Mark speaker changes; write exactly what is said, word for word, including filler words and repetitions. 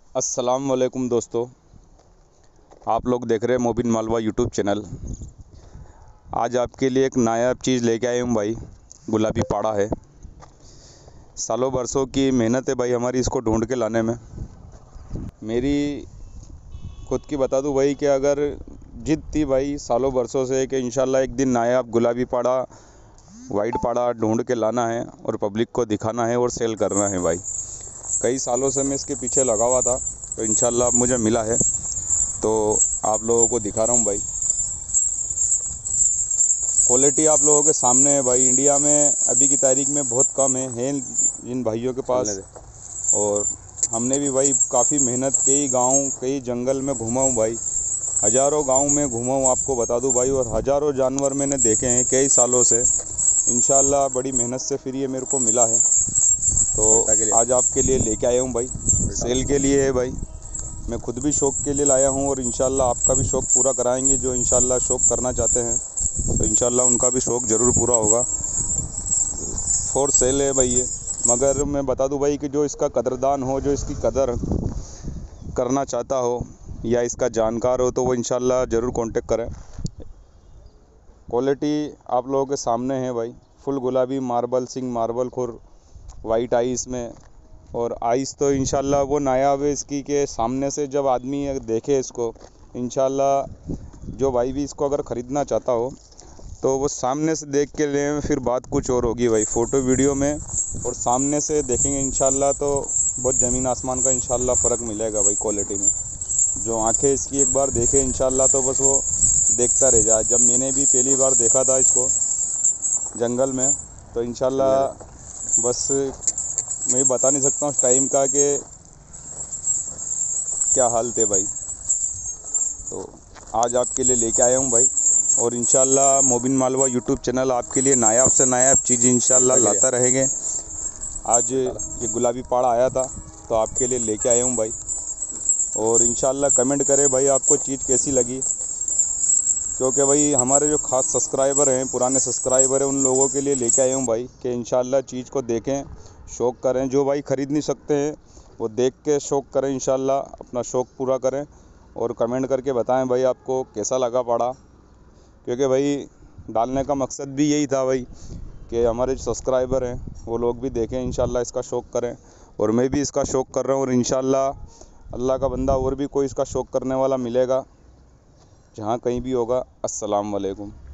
Speaker 1: अस्सलाम वालेकुम दोस्तों, आप लोग देख रहे हैं मोबिन मालवा यूट्यूब चैनल। आज आपके लिए एक नायाब चीज़ लेके आए हूँ भाई। गुलाबी पाड़ा है, सालों बरसों की मेहनत है भाई हमारी इसको ढूंढ के लाने में। मेरी खुद की बता दूँ भाई कि अगर जिद थी भाई सालों बरसों से कि इंशाल्लाह एक दिन नायाब गुलाबी पाड़ा, वाइट पाड़ा ढूंढ के लाना है और पब्लिक को दिखाना है और सेल करना है भाई। कई सालों से मैं इसके पीछे लगा हुआ था, तो इंशाल्लाह अब मुझे मिला है, तो आप लोगों को दिखा रहा हूँ भाई। क्वालिटी आप लोगों के सामने है भाई। इंडिया में अभी की तारीख में बहुत कम है हैं जिन भाइयों के पास, और हमने भी भाई काफ़ी मेहनत, कई गांव कई जंगल में घूमा हूँ भाई, हज़ारों गांव में घूमा हूँ आपको बता दूँ भाई, और हज़ारों जानवर मैंने देखे हैं कई सालों से। इंशाल्लाह बड़ी मेहनत से फिर ये मेरे को मिला है, तो आज आपके लिए लेके आया हूँ भाई। सेल के लिए है भाई, मैं खुद भी शौक़ के लिए लाया हूँ और इंशाल्लाह आपका भी शौक़ पूरा कराएंगे। जो इंशाल्लाह शौक़ करना चाहते हैं तो इंशाल्लाह उनका भी शौक़ ज़रूर पूरा होगा। फॉर सेल है भाई ये, मगर मैं बता दूं भाई कि जो इसका कदरदान हो, जो इसकी कदर करना चाहता हो या इसका जानकार हो, तो वो इंशाल्लाह ज़रूर कांटेक्ट करें। क्वालिटी आप लोगों के सामने है भाई। फुल गुलाबी मार्बल सिंग, मार्बल खुर, वाइट आइस में, और आइस तो इंशाल्लाह वो नायाब है इसकी के सामने से जब आदमी देखे इसको, इंशाल्लाह जो भाई भी इसको अगर ख़रीदना चाहता हो तो वो सामने से देख के लें, फिर बात कुछ और होगी भाई। फ़ोटो वीडियो में और सामने से देखेंगे इंशाल्लाह तो बहुत ज़मीन आसमान का इंशाल्लाह फ़र्क मिलेगा भाई क्वालिटी में। जो आंखें इसकी एक बार देखे इंशाल्लाह तो बस वो देखता रह जाए। जब मैंने भी पहली बार देखा था इसको जंगल में, तो इंशाल्लाह बस मैं बता नहीं सकता हूँ उस टाइम का कि क्या हाल थे भाई। तो आज आपके लिए लेके आया हूँ भाई, और इंशाल्लाह मोबिन मालवा यूट्यूब चैनल आपके लिए नायाब से नायाब चीज़ इंशाल्लाह लाता रहेंगे। आज ये गुलाबी पाड़ा आया था तो आपके लिए लेके आया हूँ भाई, और इंशाल्लाह कमेंट करें भाई आपको चीज़ कैसी लगी, क्योंकि भाई हमारे जो ख़ास सब्सक्राइबर हैं, पुराने सब्सक्राइबर हैं, उन लोगों के लिए लेके आया हूँ भाई कि इंशाल्लाह चीज़ को देखें, शौक़ करें। जो भाई ख़रीद नहीं सकते हैं वो देख के शौक़ करें, इंशाल्लाह अपना शौक़ पूरा करें, और कमेंट करके बताएं भाई आपको कैसा लगा पाड़ा। क्योंकि भाई डालने का मकसद भी यही था भाई कि हमारे जो सब्सक्राइबर हैं वो लोग भी देखें, इंशाल्लाह इसका शौक़ करें, और मैं भी इसका शौक़ कर रहा हूँ, और इंशाल्लाह अल्लाह का बंदा और भी कोई इसका शौक़ करने वाला मिलेगा जहाँ कहीं भी होगा। अस्सलाम वालेकुम।